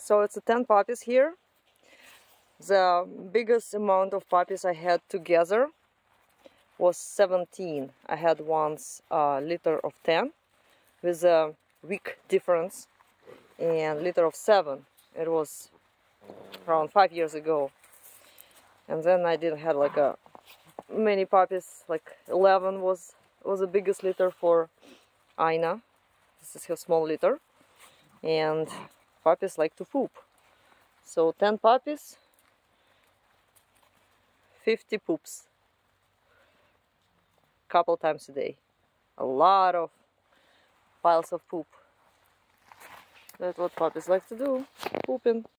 So it's 10 puppies here. The biggest amount of puppies I had together was 17. I had once a litter of 10 with a week difference, and litter of 7. It was around 5 years ago. And then I didn't have like many puppies, like 11 was the biggest litter for Aina. This is her small litter. And puppies like to poop. So 10 puppies, 50 poops. Couple times a day. A lot of piles of poop. That's what puppies like to do, pooping.